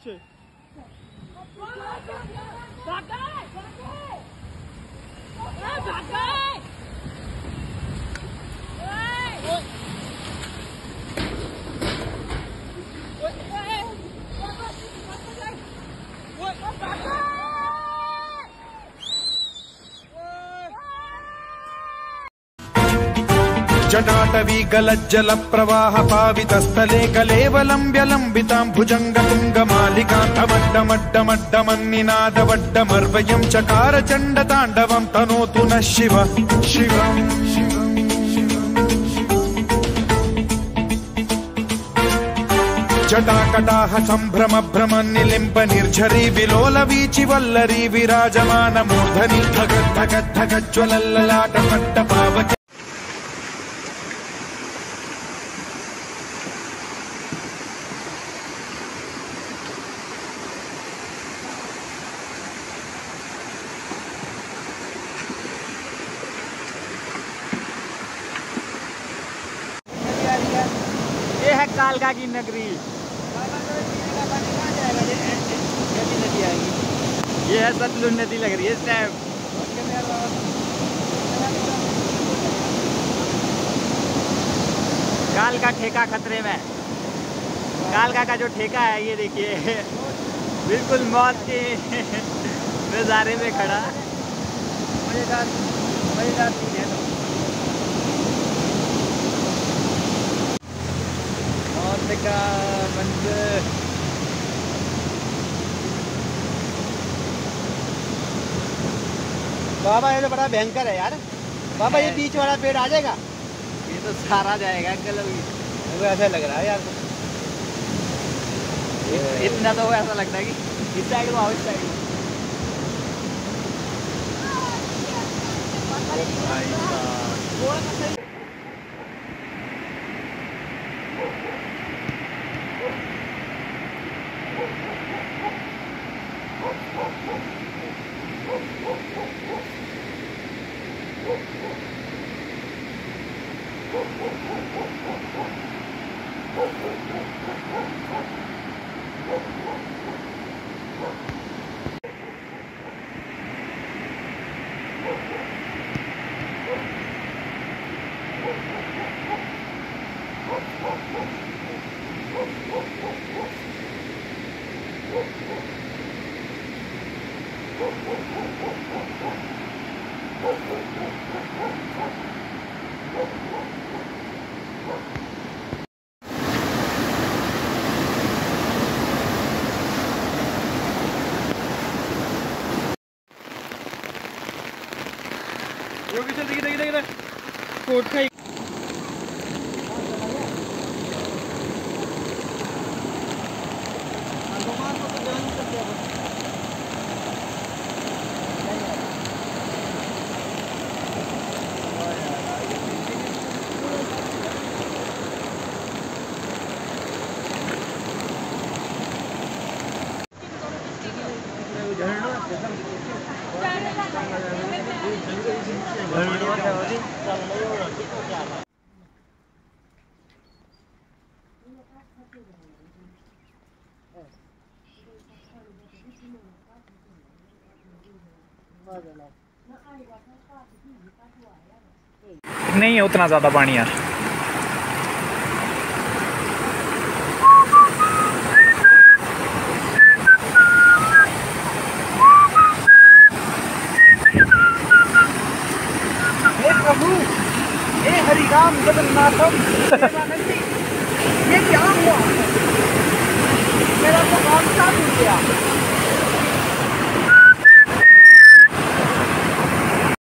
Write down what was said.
पीछे। जटाटवी गलज्जल प्रवाह पावितस्थले कलेवलम्ब्य लम्बितां भुजङ्गतुङ्गमालिकान्तमड्डमड्डमड्डमन्निनादवड्डमर्वयं चकार चण्डताण्डवं तनोतु नः शिव शिवम्। जटाकटाह सम्भ्रम भ्रम निलिम्ब निर्झरी विलोल वीचि वल्लरी विराजमान मूर्धनि धगत् धगत् धगज्ज्वलल्ललाट पट्ट पावक। ये है कालका की नगरी। ये है सतलुज नदी लग रही है इस टाइम। कालका ठेका खतरे में। कालका का जो ठेका है ये देखिए बिल्कुल मौत के नज़ारे में खड़ा। मजेदार मजेदार सीन है। का मंजर बाबा ये तो बड़ा भयंकर है यार। बाबा ये बीच वाला पेड़ आ जाएगा? ये तो सारा जाएगा अंकल। अभी ऐसा लग रहा है यार। इतना तो ऐसा लगता है कि इस साइड को आओ, इस साइड को। कोट का नहीं है उतना ज़्यादा पानी यार। हे प्रभु, हे हरिराम जगन्नाथम, ये क्या हुआ? मेरा तो काम साथ हो गया।